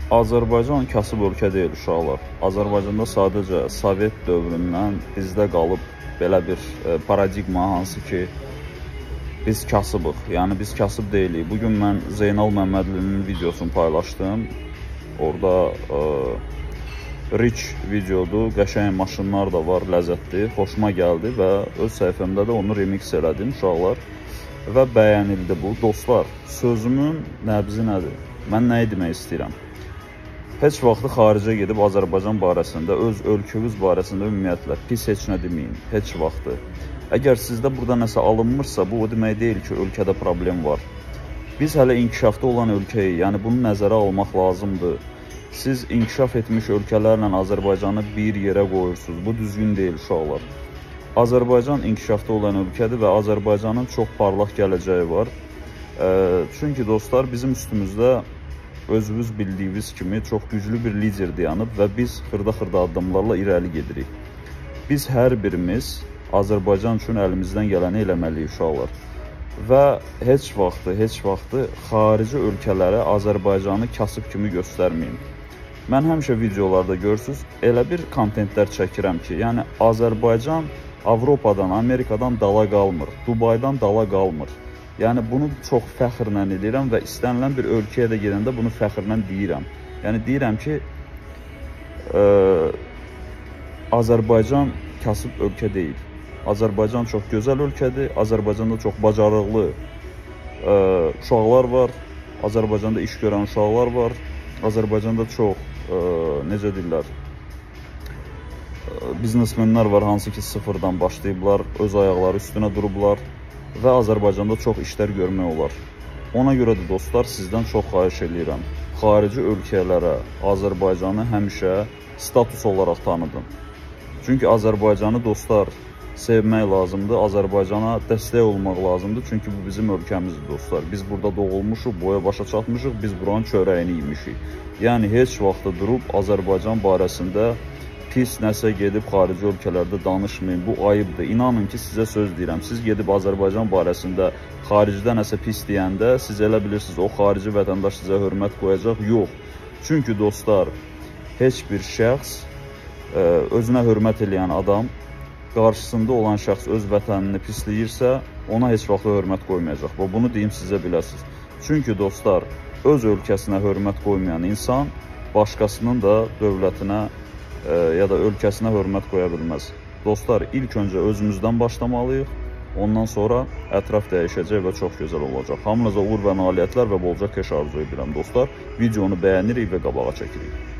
Azərbaycan kasıb ölkə deyil uşaqlar. Azərbaycanda sadəcə Sovet dövründən bizdə qalıb belə bir paradigma, hansı ki, biz kasıbıq. Yəni biz kasıb deyilik. Bugün mən Zeynal Məmmədlinin videosunu paylaşdım. Orada rich videodur, qəşəng maşınlar da var, ləzzətli, xoşuma gəldi və öz səhifəmdə də onu remix elədim uşaqlar və bəyənildi bu. Dostlar, sözümün nəbzi nədir? Mən nəyi demək istəyirəm? Heç vaxtı xaricə gedib Azərbaycan barəsində, öz ölkəniz barəsində ümumiyyətlə pis heç nə deməyin, heç vaxtı. Əgər sizdə burada nəsə alınmırsa, bu o demək deyil ki, ölkədə problem var. Biz hələ inkişafda olan ölkəyik, yəni bunu nəzərə almaq lazımdır. Siz inkişaf etmiş ölkələrlə Azərbaycanı bir yerə qoyursunuz, bu düzgün deyil uşaqlar. Azərbaycan inkişafda olan ölkədir və Azərbaycanın çox parlaq gələcəyi var. Çünki dostlar, bizim üstümüzdə özünüz bildiyiniz kimi çox güclü bir lider dayanıb və biz xırda-xırda addımlarla irəli gedirik. Biz hər birimiz Azərbaycan üçün əlimizdən gələni eləməliyik uşaqlar. Və heç vaxtı xarici ölkələrə Azərbaycanı kasıb kimi göstərməyin. Mən həmişə videolarda görürsünüz, elə bir kontentlər çəkirəm ki, yəni Azərbaycan Avropadan, Amerikadan dala qalmır, Dubaydan dala qalmır. Yəni bunu çox fəxrlə edirəm və istənilən bir ölkəyə də gedəndə bunu fəxrlə deyirəm. Yəni deyirəm ki, Azərbaycan kasıb ölkə deyil. Azərbaycan çox gözəl ölkədir. Azərbaycanda çox bacarıqlı uşaqlar var. Azərbaycanda iş görən uşaqlar var. Azərbaycanda çox, necə deyirlər, biznesmenlər var, hansı ki sıfırdan başlayıblar, öz ayaqları üstünə durublar. Və Azərbaycanda çox işlər görmək olar. Ona görə də dostlar, sizdən çox xahiş edirəm. Xarici ölkələrə Azərbaycanı həmişə status olaraq tanıdın. Çünki Azərbaycanı dostlar sevmək lazımdır, Azərbaycana dəstək olmaq lazımdır. Çünki bu bizim ölkəmizdir dostlar. Biz burada doğulmuşuq, boya başa çatmışıq, biz buranın çörəyini yemişik. Yəni heç vaxtda durub Azərbaycan barəsində pis nəsə gedib xarici ölkələrdə danışmayın, bu ayıbdır. İnanın ki, sizə söz deyirəm, siz gedib Azərbaycan barəsində xaricdə nəsə pis deyəndə, siz elə bilirsiniz, o xarici vətəndaş sizə hörmət qoyacaq. Yox. Çünki dostlar, heç bir şəxs, özünə hörmət eləyən adam, qarşısında olan şəxs öz vətənini pisləyirsə, ona heç vaxt hörmət qoymayacaq. Və bunu deyim sizə biləsiniz. Çünki dostlar, öz ölkəsinə hörmət qoymayan insan, başqasının da dövlətinə ya da ölkəsinə hörmət qoya bilməz. Dostlar, ilk öncə özümüzdən başlamalıyıq, ondan sonra ətraf dəyişəcək və çox gözəl olacaq. Hamınıza uğur və nailiyyətlər və bolca keş arzu edirəm dostlar. Videonu bəyənirik və qabağa çəkirik.